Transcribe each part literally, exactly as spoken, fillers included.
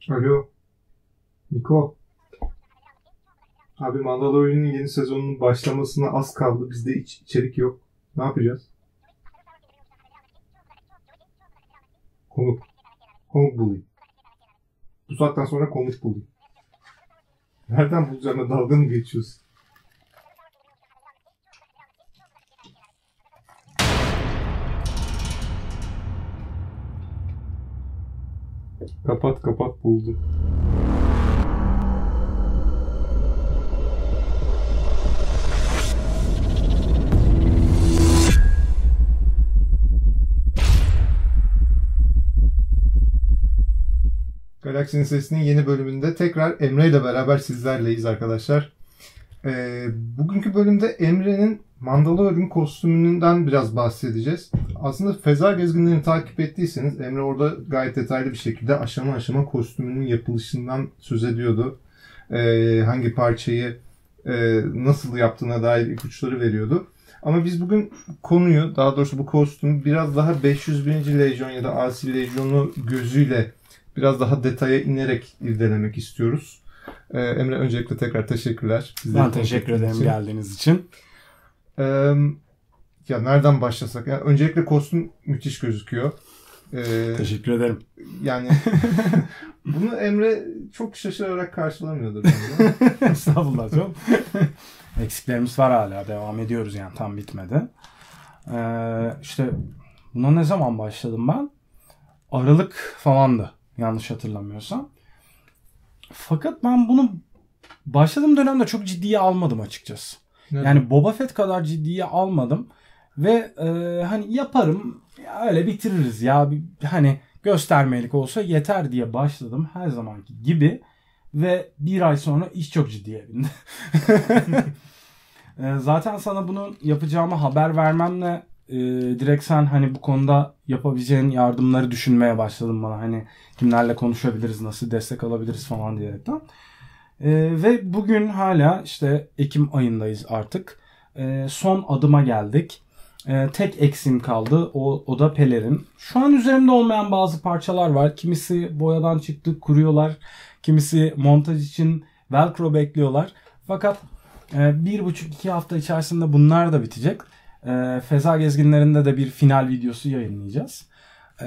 Alo. Niko. Abi Mandalorian'ın yeni sezonunun başlamasına az kaldı. Bizde hiç içerik yok. Ne yapacağız? Konuk. Konuk bulayım. Bu saatten sonra konuk bulayım. Nereden bulacağına dalga mı geçiyorsun? Kapat kapat buldu. Galaksinin Sesi'nin yeni bölümünde tekrar Emre ile beraber sizlerleyiz arkadaşlar. Ee, bugünkü bölümde Emre'nin Mandalorian kostümünden biraz bahsedeceğiz. Aslında Feza Gezginlerini takip ettiyseniz Emre orada gayet detaylı bir şekilde aşama aşama kostümünün yapılışından söz ediyordu. Ee, hangi parçayı e, nasıl yaptığına dair ipuçları veriyordu. Ama biz bugün konuyu, daha doğrusu bu kostümü biraz daha beş yüz birinci. Lejyon ya da Asi Lejyonu gözüyle biraz daha detaya inerek irdelemek istiyoruz. Ee, Emre öncelikle tekrar teşekkürler. Ben teşekkür ederim için. Geldiğiniz için. Ee, ya nereden başlasak? Yani öncelikle kostüm müthiş gözüküyor. Ee, teşekkür ederim. Yani bunu Emre çok şaşırarak karşılamıyordur bence. Estağfurullah çok. Eksiklerimiz var hala. Devam ediyoruz yani tam bitmedi. Ee, işte buna ne zaman başladım ben? Aralık falandı. Yanlış hatırlamıyorsam. Fakat ben bunu başladığım dönemde çok ciddiye almadım açıkçası. Neden? Yani Boba Fett kadar ciddiye almadım. Ve e, hani yaparım öyle bitiririz ya. Hani göstermelik olsa yeter diye başladım her zamanki gibi. Ve bir ay sonra iş çok ciddiye bindi. e, zaten sana bunu yapacağımı haber vermemle e, direkt sen hani bu konuda yapabileceğin yardımları düşünmeye başladın bana. Hani kimlerle konuşabiliriz, nasıl destek alabiliriz falan diyerekten. E, ve bugün hala işte Ekim ayındayız artık. E, son adıma geldik. E, tek eksiğim kaldı. O, o da pelerin. Şu an üzerimde olmayan bazı parçalar var. Kimisi boyadan çıktı, kuruyorlar. Kimisi montaj için velcro bekliyorlar. Fakat e, bir buçuk iki hafta içerisinde bunlar da bitecek. E, Feza Gezginlerinde de bir final videosu yayınlayacağız. E,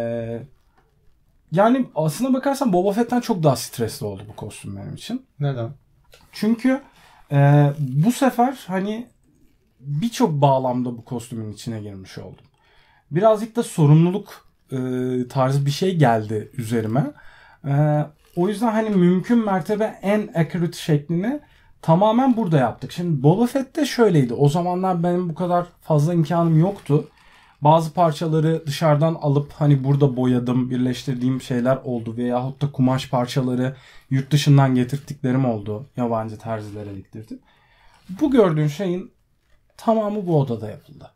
yani aslına bakarsan Boba Fett'ten çok daha stresli oldu bu kostüm benim için. Neden? Çünkü e, bu sefer hani birçok bağlamda bu kostümün içine girmiş oldum. Birazcık da sorumluluk e, tarzı bir şey geldi üzerime. E, o yüzden hani mümkün mertebe en accurate şeklini tamamen burada yaptık. Şimdi Boba Fett'te şöyleydi. O zamanlar benim bu kadar fazla imkanım yoktu. Bazı parçaları dışarıdan alıp hani burada boyadım, birleştirdiğim şeyler oldu. Veyahut da kumaş parçaları yurt dışından getirttiklerim oldu. Yabancı terzilere diktirdim. Bu gördüğün şeyin tamamı bu odada yapıldı.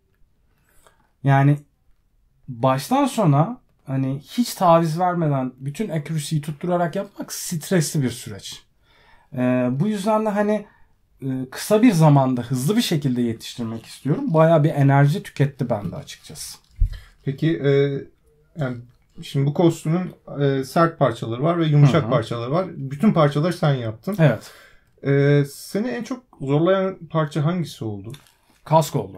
Yani baştan sona hani hiç taviz vermeden bütün accuracy'yi tutturarak yapmak stresli bir süreç. Ee, bu yüzden de hani e, kısa bir zamanda hızlı bir şekilde yetiştirmek istiyorum. Bayağı bir enerji tüketti bende açıkçası. Peki e, yani şimdi bu kostümün e, sert parçaları var ve yumuşak Hı-hı. parçaları var. Bütün parçaları sen yaptın. Evet. E, seni en çok zorlayan parça hangisi oldu? Kask oldu.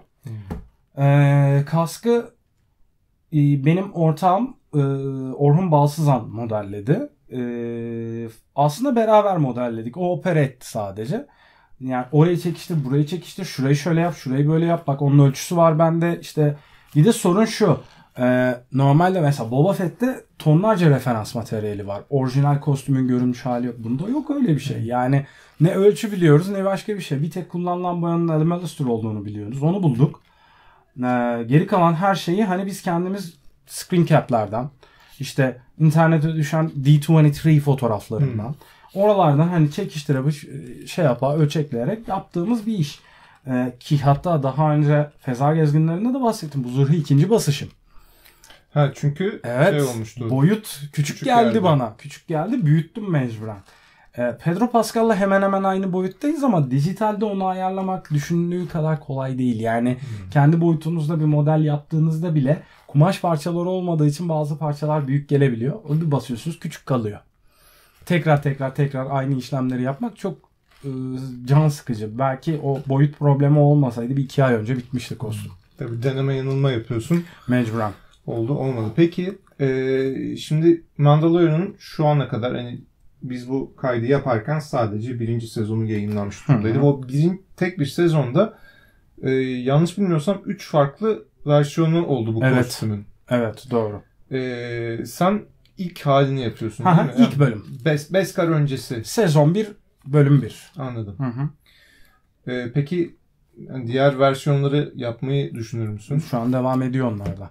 Ee, kaskı e, benim ortağım e, Orhun Balsızan modelledi. E, aslında beraber modelledik. O opera etti sadece. Yani orayı çekiştir, burayı çekiştir, şurayı şöyle yap, şurayı böyle yap. Bak onun ölçüsü var bende. İşte bir de sorun şu. E, normalde mesela Boba Fett'te tonlarca referans materyali var. Orijinal kostümün görünmüş hali yok. Bunda yok öyle bir şey. Yani ne ölçü biliyoruz ne başka bir şey. Bir tek kullanılan boyanın Alimalister olduğunu biliyoruz. Onu bulduk. Ee, geri kalan her şeyi hani biz kendimiz screen cap'lerden işte internete düşen D yirmi üç fotoğraflarından hmm. oralardan hani çekiştirip şey yapa ölçekleyerek yaptığımız bir iş. Ee, ki hatta daha önce Feza Gezginlerinde de bahsettim. Bu zırhı ikinci basışım. Ha çünkü evet, şey olmuştu. Boyut küçük, küçük geldi, geldi bana. Küçük geldi. Büyüttüm mecburen. E, Pedro Pascal'la hemen hemen aynı boyuttayız ama dijitalde onu ayarlamak düşündüğü kadar kolay değil. Yani hmm. kendi boyutunuzda bir model yaptığınızda bile kumaş parçaları olmadığı için bazı parçalar büyük gelebiliyor. O bir basıyorsunuz küçük kalıyor. Tekrar tekrar tekrar aynı işlemleri yapmak çok e, can sıkıcı. Belki o boyut problemi olmasaydı bir iki ay önce bitmişti kostüm. Tabii deneme yanılma yapıyorsun. Mecburen. Oldu olmadı. Peki e, şimdi Mandalorian'ın şu ana kadar hani biz bu kaydı yaparken sadece birinci sezonu yayınlanmış durumdaydı. O birin, tek bir sezonda e, yanlış bilmiyorsam üç farklı versiyonu oldu bu evet. kostümün. Evet doğru. E, sen ilk halini yapıyorsun ha, değil mi? İlk yani, bölüm. Bes, Beskar öncesi. Sezon bir bölüm bir. Anladım. Hı hı. E, peki diğer versiyonları yapmayı düşünür müsün? Şu an devam ediyor onlarda.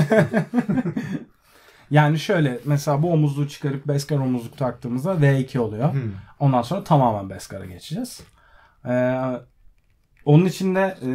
Yani şöyle mesela bu omuzluğu çıkarıp Beskar omuzluk taktığımızda V iki oluyor. Hmm. Ondan sonra tamamen Beskar'a geçeceğiz. Ee, onun için de e,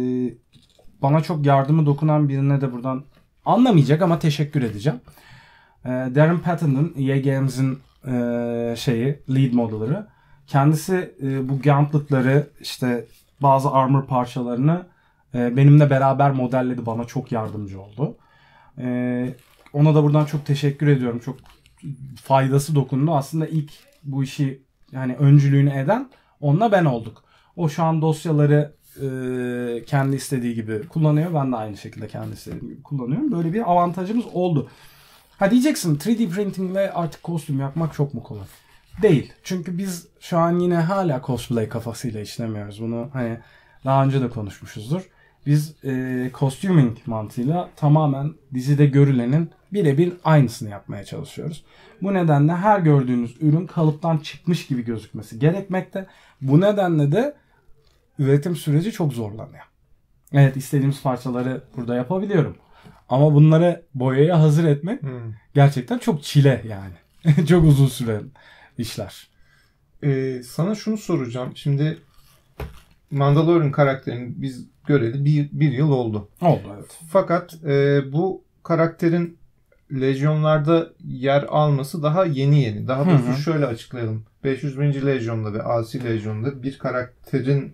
bana çok yardımı dokunan birine de buradan anlamayacak ama teşekkür edeceğim. Ee, Darren Patton'ın E A Games'in e, şeyi lead modelleri. Kendisi e, bu gauntlet'ları işte bazı armor parçalarını e, benimle beraber modelledi. Bana çok yardımcı oldu. Eee Ona da buradan çok teşekkür ediyorum. Çok faydası dokundu. Aslında ilk bu işi yani öncülüğünü eden onunla ben olduk. O şu an dosyaları e, kendi istediği gibi kullanıyor. Ben de aynı şekilde kendi istediğim gibi kullanıyorum. Böyle bir avantajımız oldu. Ha diyeceksin üç D printingle artık kostüm yapmak çok mu kolay? Değil. Çünkü biz şu an yine hala cosplay kafasıyla işlemiyoruz. Bunu hani daha önce de konuşmuşuzdur. Biz e, costuming mantığıyla tamamen dizide görülenin birebir aynısını yapmaya çalışıyoruz. Bu nedenle her gördüğünüz ürün kalıptan çıkmış gibi gözükmesi gerekmekte. Bu nedenle de üretim süreci çok zorlanıyor. Evet istediğimiz parçaları burada yapabiliyorum. Ama bunları boyaya hazır etmek hmm. gerçekten çok çile yani. Çok uzun süren işler. Ee, sana şunu soracağım. Şimdi Mandalorian karakterini biz göreli bir, bir yıl oldu. Oldu evet. Fakat e, bu karakterin Lejyonlarda yer alması daha yeni yeni. Daha doğrusu şöyle açıklayalım. beş yüz birinci Lejyon'da ve Asi Lejyon'da bir karakterin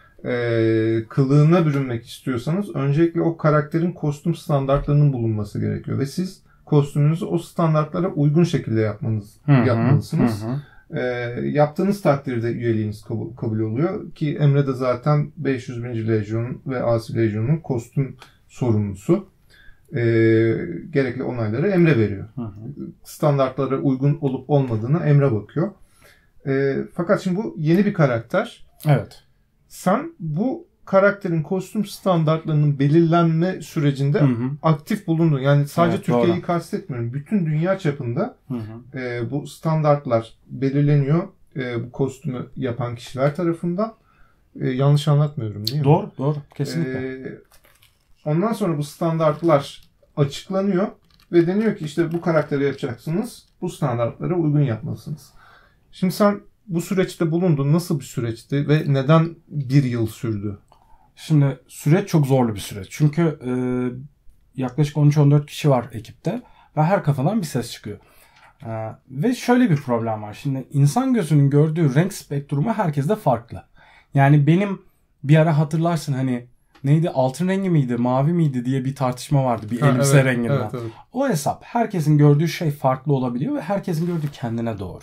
e, kılığına bürünmek istiyorsanız öncelikle o karakterin kostüm standartlarının bulunması gerekiyor. Ve siz kostümünüzü o standartlara uygun şekilde yapmanız, hı hı, yapmalısınız. Hı hı. E, yaptığınız takdirde üyeliğiniz kabul, kabul oluyor. Ki Emre de zaten beş yüz birinci Lejyon ve Asi Lejyon'un kostüm sorumlusu. E, gerekli onayları Emre veriyor. Hı hı. Standartlara uygun olup olmadığına Emre bakıyor. E, fakat şimdi bu yeni bir karakter. Evet. Sen bu karakterin kostüm standartlarının belirlenme sürecinde hı hı. aktif bulundun. Yani sadece evet, Türkiye'yi doğru. kastetmiyorum. Bütün dünya çapında hı hı. E, bu standartlar belirleniyor. E, bu kostümü yapan kişiler tarafından. E, yanlış anlatmıyorum değil mi? Doğru, doğru. Kesinlikle. E, ondan sonra bu standartlar açıklanıyor ve deniyor ki işte bu karakteri yapacaksınız. Bu standartlara uygun yapmalısınız. Şimdi sen bu süreçte bulundun. Nasıl bir süreçti ve neden bir yıl sürdü? Şimdi süreç çok zorlu bir süreç. Çünkü e, yaklaşık on üç on dört kişi var ekipte ve her kafadan bir ses çıkıyor. E, ve şöyle bir problem var. Şimdi insan gözünün gördüğü renk spektrumu herkeste farklı. Yani benim bir ara hatırlarsın hani neydi altın rengi miydi mavi miydi diye bir tartışma vardı bir ha, elbise evet, renginden. Evet, evet. O hesap herkesin gördüğü şey farklı olabiliyor ve herkesin gördüğü kendine doğru.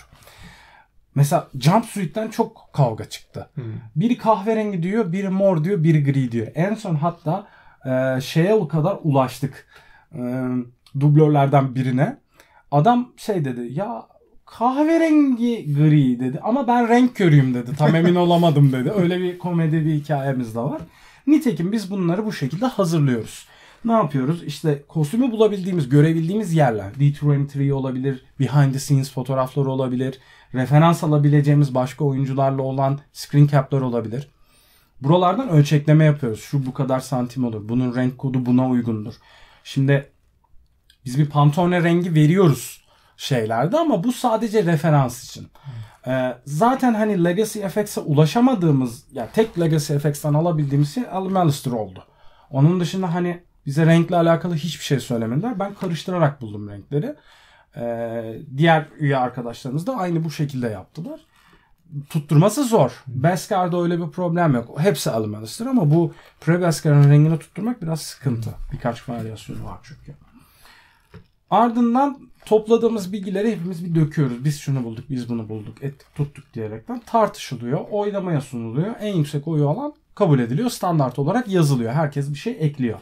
Mesela Jumpsuit'ten çok kavga çıktı. Hmm. Biri kahverengi diyor, biri mor diyor, biri gri diyor. En son hatta e, şeye o kadar ulaştık. E, dublörlerden birine. Adam şey dedi ya kahverengi gri dedi ama ben renk körüyüm dedi. Tam emin olamadım dedi. Öyle bir komedi bir hikayemiz de var. Nitekim biz bunları bu şekilde hazırlıyoruz. Ne yapıyoruz? İşte kostümü bulabildiğimiz, görebildiğimiz yerler. D iki yirmi üç olabilir, behind the scenes fotoğrafları olabilir. Referans alabileceğimiz başka oyuncularla olan screen cap'ler olabilir. Buralardan ölçekleme yapıyoruz. Şu bu kadar santim olur. Bunun renk kodu buna uygundur. Şimdi biz bir Pantone rengi veriyoruz şeylerde ama bu sadece referans için. Hmm. Ee, zaten hani Legacy F X'e ulaşamadığımız, yani tek Legacy F X'ten alabildiğimiz şey Alistair oldu. Onun dışında hani bize renkle alakalı hiçbir şey söylemediler. Ben karıştırarak buldum renkleri. Ee, diğer üye arkadaşlarımız da aynı bu şekilde yaptılar. tutturması zor. Beskar'da öyle bir problem yok. Hepsi Alan Alistair ama bu Pre-Beskar'ın rengini tutturmak biraz sıkıntı. Birkaç varyasyonu var çünkü. Ardından topladığımız bilgileri hepimiz bir döküyoruz. Biz şunu bulduk, biz bunu bulduk, ettik, tuttuk diyerekten tartışılıyor. Oylamaya sunuluyor. En yüksek oyu alan kabul ediliyor. Standart olarak yazılıyor. Herkes bir şey ekliyor.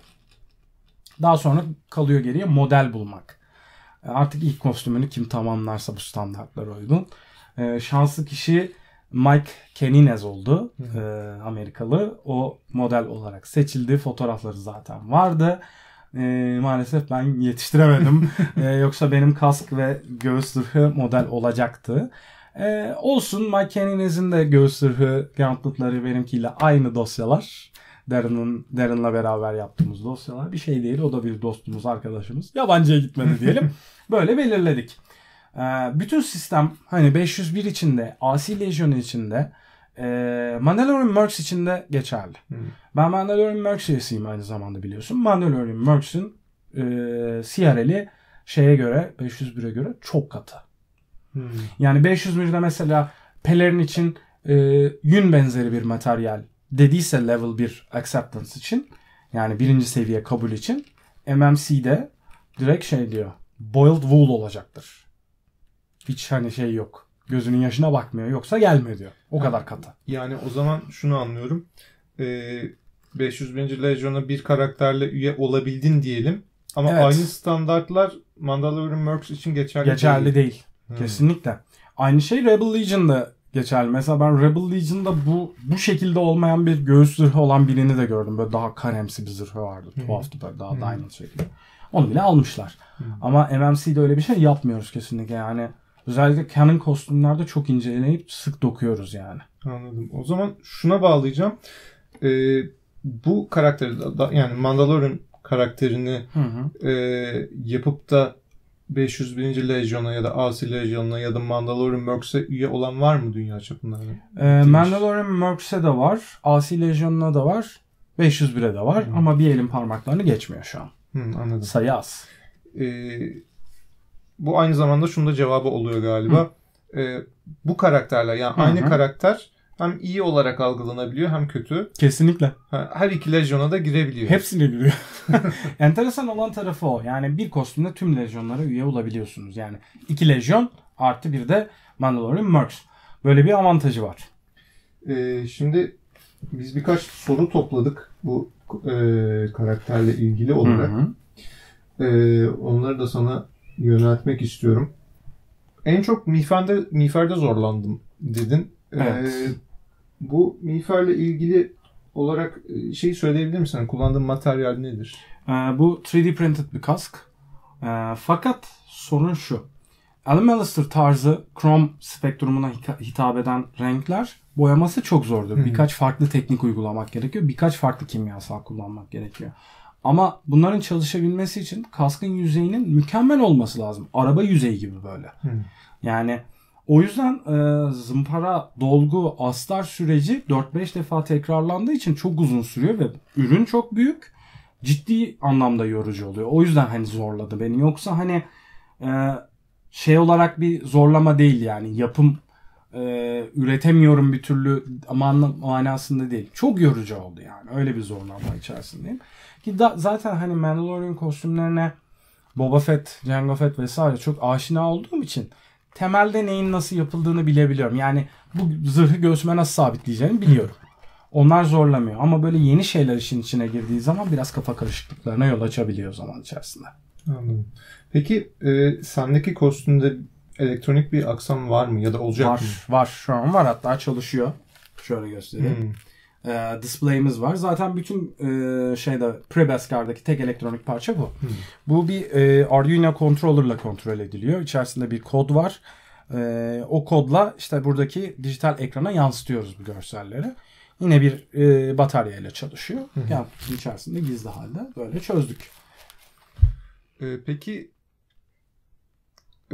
Daha sonra kalıyor geriye model bulmak. Artık ilk kostümünü kim tamamlarsa bu standartlara uygun. Ee, şanslı kişi Mike Kenninez oldu. Ee, Amerikalı. O model olarak seçildi. Fotoğrafları zaten vardı. Ee, maalesef ben yetiştiremedim. ee, yoksa benim kask ve göğüs zırhı model olacaktı. Ee, olsun, Mike Kenninez'in de göğüs zırhı gauntletları benimkiyle aynı dosyalar. Darren'ın, Darren'la beraber yaptığımız dosyalar. Bir şey değil. O da bir dostumuz, arkadaşımız. Yabancıya gitmedi diyelim. Böyle belirledik. Ee, bütün sistem hani beş yüz bir içinde, Asi Legion içinde, e, Mandalorian Mercs içinde geçerli. Hmm. Ben Mandalorian Mercs üyesiyim aynı zamanda, biliyorsun. Mandalorian Mercs'in e, C R L'i şeye göre, beş yüz bire göre çok katı. Hmm. Yani beş yüz birde mesela pelerin için e, yün benzeri bir materyal dediyse level bir acceptance için, yani birinci seviye kabul için, M M C'de direkt şey diyor, boiled wool olacaktır. Hiç hani şey yok. Gözünün yaşına bakmıyor. Yoksa gelme diyor. O ha, kadar katı. Yani o zaman şunu anlıyorum. Ee, beş yüz birinci Legion'a bir karakterle üye olabildin diyelim. Ama evet, aynı standartlar Mandalorian Mercs için geçerli, geçerli değil. değil. Hmm. Kesinlikle. Aynı şey Rebel Legion'da geçerli. Mesela ben Rebel Legion'da bu bu şekilde olmayan bir göğüs zırhı olan birini de gördüm. Böyle daha karemsi bir zırhı vardı. Hmm. Tuhaftı böyle, daha hmm. diamond şekilde. Onu bile almışlar. Hmm. Ama M M C'de öyle bir şey yapmıyoruz kesinlikle. Yani özellikle canon kostümlerde çok inceleyip sık dokuyoruz yani. Anladım. O zaman şuna bağlayacağım. Ee, bu karakteri, yani Mandalorian karakterini hı hı. E, yapıp da beş yüz birinci Legion'a ya da Asi Legion'a ya da Mandalorian Mercs'e üye olan var mı dünya çapında? Ee, Mandalorian Mercs'e de var. Asi Legion'a da var. beş yüz bire de var. Hı. Ama bir elin parmaklarını geçmiyor şu an. Hı, anladım. Sayı az. Ee, bu aynı zamanda şunun da cevabı oluyor galiba. Ee, bu karakterler, yani hı aynı hı. karakter hem iyi olarak algılanabiliyor hem kötü. Kesinlikle. Her iki Legion'a da girebiliyor. Hepsine giriyor. Enteresan olan tarafı o. Yani bir kostümde tüm Legion'lara üye olabiliyorsunuz. Yani iki Legion artı bir de Mandalorian Mercs. Böyle bir avantajı var. Ee, şimdi biz birkaç soru topladık bu e, karakterle ilgili olarak. Hı hı. Ee, onları da sana yöneltmek istiyorum. En çok miğferde, miğferde zorlandım dedin. Evet. Ee, bu miğferle ilgili olarak şey söyleyebilir misin? Kullandığın materyal nedir? Ee, bu üç D printed bir kask. Ee, fakat sorun şu. Alan Alistair tarzı Chrome spektrumuna hitap eden renkler boyaması çok zordur. Hmm. Birkaç farklı teknik uygulamak gerekiyor. Birkaç farklı kimyasal kullanmak gerekiyor. Ama bunların çalışabilmesi için kaskın yüzeyinin mükemmel olması lazım. Araba yüzeyi gibi böyle. Hmm. Yani o yüzden e, zımpara, dolgu, astar süreci dört beş defa tekrarlandığı için çok uzun sürüyor ve ürün çok büyük. Ciddi anlamda yorucu oluyor. O yüzden hani zorladı beni. Yoksa hani e, şey olarak bir zorlama değil yani. Yapım e, üretemiyorum bir türlü ama manasında değil. Çok yorucu oldu yani. Öyle bir zorlama içerisindeyim. Ki da, zaten hani Mandalorian kostümlerine Boba Fett, Jango Fett vesaire çok aşina olduğum için temelde neyin nasıl yapıldığını bilebiliyorum. Yani bu zırhı göğsüme nasıl sabitleyeceğimi biliyorum. Onlar zorlamıyor. Ama böyle yeni şeyler işin içine girdiği zaman biraz kafa karışıklıklarına yol açabiliyor zaman içerisinde. Anladım. Peki e, sendeki kostümde elektronik bir aksam var mı ya da olacak var, mı? Var. Şu an var. Hatta çalışıyor. Şöyle göstereyim. Hmm. E, display'imiz var. Zaten bütün e, şeyde Pre-Beskar'daki tek elektronik parça bu. Hmm. Bu bir e, Arduino controller'la kontrol ediliyor. İçerisinde bir kod var. E, o kodla işte buradaki dijital ekrana yansıtıyoruz bu görselleri. Yine bir e, bataryayla çalışıyor. Hmm. Yani içerisinde gizli halde böyle çözdük. E, peki e,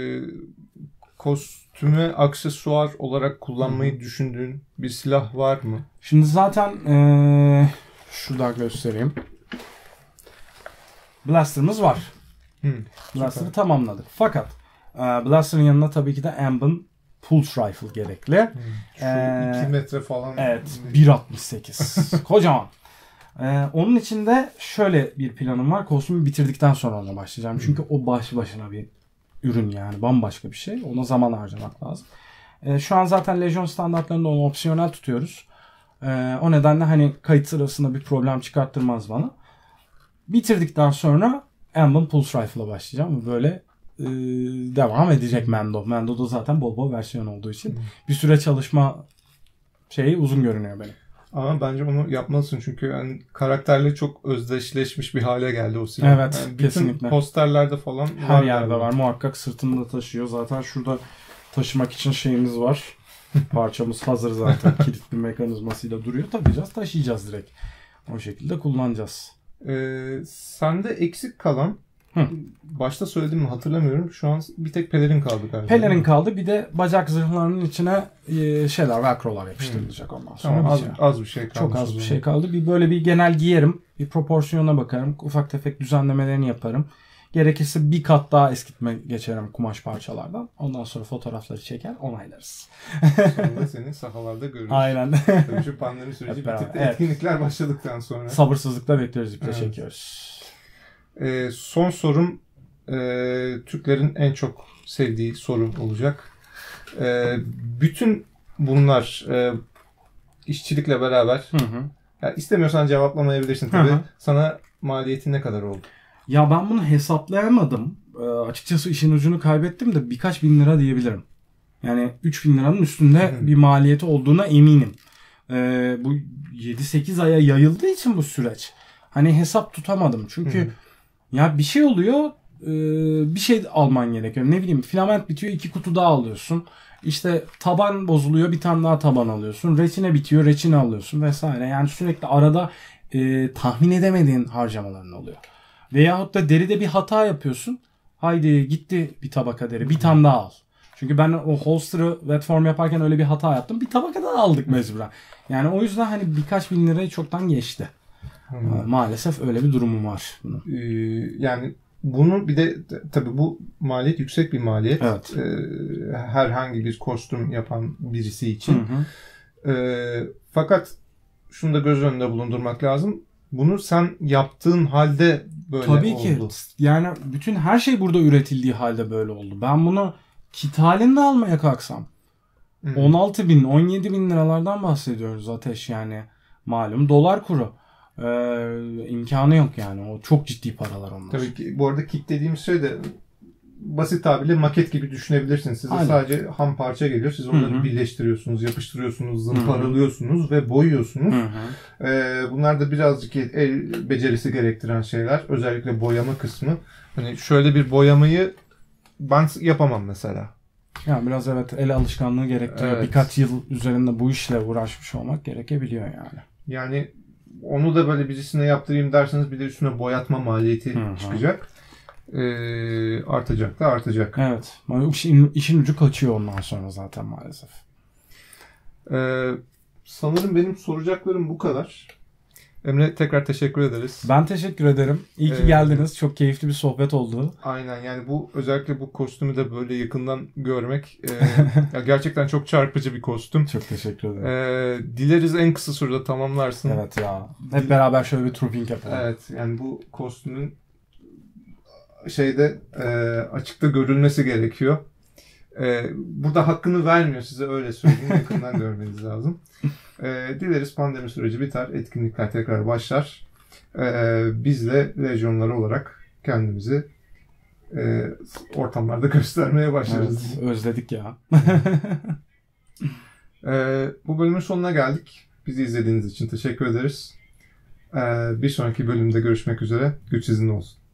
kostüme aksesuar olarak kullanmayı hmm. düşündüğün bir silah var mı? Şimdi zaten e, şuradan göstereyim. Blaster'ımız var. Hmm, Blaster'ı tamamladık. Fakat e, Blaster'ın yanına tabii ki de Amb'ın Pulse Rifle gerekli. Şu iki Ee, metre falan. Evet, bir altmış sekiz. Kocaman. Ee, onun için de şöyle bir planım var. Kostümü bitirdikten sonra ona başlayacağım. Çünkü o baş başına bir ürün yani. Bambaşka bir şey. Ona zaman harcamak lazım. Ee, şu an zaten Legion standartlarında onu opsiyonel tutuyoruz. Ee, o nedenle hani kayıt sırasında bir problem çıkarttırmaz bana. Bitirdikten sonra Emblem Pulse Rifle'a başlayacağım. Böyle e, devam edecek Mando. Mando'da zaten bol bol versiyon olduğu için bir süre çalışma şeyi uzun görünüyor benim. Ama bence onu yapmalısın çünkü yani karakterle çok özdeşleşmiş bir hale geldi o silah. Evet, yani bütün kesinlikle. posterlerde falan Her var yerde galiba. var. Muhakkak sırtında taşıyor. Zaten şurada taşımak için şeyimiz var. Parçamız hazır zaten. Kilitli mekanizmasıyla duruyor. Takacağız, taşıyacağız direkt. O şekilde kullanacağız. Ee, sende eksik kalan, Hı. başta söyledim mi hatırlamıyorum. Şu an bir tek pelerin kaldı galiba. Pelerin kaldı. Bir de bacak zırhlarının içine e, şeyler, velcrolar yapıştırılacak ondan sonra. Tamam, az, bitiyor. az bir şey kaldı. Çok az bir şey kaldı. Bir böyle bir genel giyerim. Bir proporsiyona bakarım. Ufak tefek düzenlemelerini yaparım. Gerekirse bir kat daha eskitme geçerim kumaş parçalardan. Ondan sonra fotoğrafları çeker, onaylarız. Sonra seni sahalarda görürüz. Aynen. Tabii şu pandemi süreci Hep beraber, bitip de evet. etkinlikler başladıktan sonra. Sabırsızlıkla bekliyoruz, iple Evet. çekiyoruz. Ee, son sorum e, Türklerin en çok sevdiği soru olacak. E, bütün bunlar e, işçilikle beraber, Hı hı. yani istemiyorsan cevaplamayabilirsin tabii. Hı hı. Sana maliyeti ne kadar oldu? Ya ben bunu hesaplayamadım. Ee, açıkçası işin ucunu kaybettim de birkaç bin lira diyebilirim. Yani üç bin liranın üstünde Hı. bir maliyeti olduğuna eminim. Ee, bu yedi sekiz aya yayıldığı için bu süreç. Hani hesap tutamadım. Çünkü Hı. ya bir şey oluyor, e, bir şey alman gerekiyor. Ne bileyim, filament bitiyor, iki kutu daha alıyorsun. İşte taban bozuluyor, bir tane daha taban alıyorsun. Reçine bitiyor, reçine alıyorsun vesaire. Yani sürekli arada e, tahmin edemediğin harcamaların oluyor. Veyahut da deride bir hata yapıyorsun. Haydi gitti bir tabaka deri. Bir tane daha al. Çünkü ben o holster'ı wet form yaparken öyle bir hata yaptım. Bir tabaka daha aldık mecburen. Yani o yüzden hani birkaç bin lirayı çoktan geçti. Hmm. Maalesef öyle bir durumum var. Bunun. Ee, yani bunu bir de t- tabii bu maliyet yüksek bir maliyet. Evet. Ee, herhangi bir kostüm yapan birisi Hı için. hı. Ee, fakat şunu da göz önünde bulundurmak lazım. Bunu sen yaptığın halde böyle Tabii oldu. ki. Yani bütün her şey burada üretildiği halde böyle oldu. Ben bunu kit halinde almaya kalksam Hı. on altı bin, on yedi bin liralardan bahsediyoruz Ateş yani. Malum dolar kuru. Ee, imkanı yok yani. O çok ciddi paralar onlar. Tabii ki bu arada kit dediğimiz şey de basit tabirle maket gibi düşünebilirsiniz. Size Aynen. sadece ham parça geliyor. Siz onları Hı hı. birleştiriyorsunuz, yapıştırıyorsunuz, zımparalıyorsunuz ve boyuyorsunuz. Hı hı. Ee, bunlar da birazcık el becerisi gerektiren şeyler. Özellikle boyama kısmı. Hani şöyle bir boyamayı ben yapamam mesela. Yani biraz evet el alışkanlığı gerektiriyor. Evet. Birkaç yıl üzerinde bu işle uğraşmış olmak gerekebiliyor yani. Yani onu da böyle birisine yaptırayım derseniz bir de üstüne boyatma maliyeti Hı hı. çıkacak. Ee, artacak da artacak. Evet. İşin, işin ucu kaçıyor ondan sonra zaten maalesef. Ee, sanırım benim soracaklarım bu kadar. Emre tekrar teşekkür ederiz. Ben teşekkür ederim. İyi ki Ee, geldiniz. Çok keyifli bir sohbet oldu. Aynen yani bu özellikle bu kostümü de böyle yakından görmek e, ya gerçekten çok çarpıcı bir kostüm. Çok teşekkür ederim. Ee, dileriz en kısa sürede tamamlarsın. Evet ya. Hep beraber şöyle bir trooping yapalım. Evet yani bu kostümün şeyde e, açıkta görülmesi gerekiyor. E, burada hakkını vermiyor size öyle söyleyeyim. Yakından görmeniz lazım. E, dileriz pandemi süreci biter. Etkinlikler tekrar başlar. E, biz de lejyonlar olarak kendimizi e, ortamlarda göstermeye başlarız. Evet, özledik ya. e, bu bölümün sonuna geldik. Bizi izlediğiniz için teşekkür ederiz. E, bir sonraki bölümde görüşmek üzere. Güç sizinle olsun.